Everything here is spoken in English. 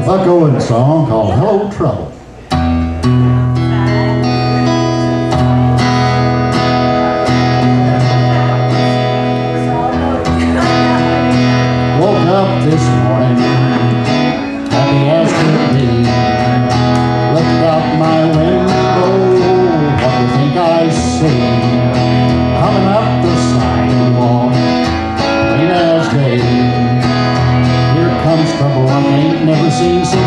Buck Owens song called Hello Trouble. Woke up this morning, happy as could be. Looked out my window, what do you think I see? Coming up the sidewalk, plain as day. Here comes trouble I ain't never seen since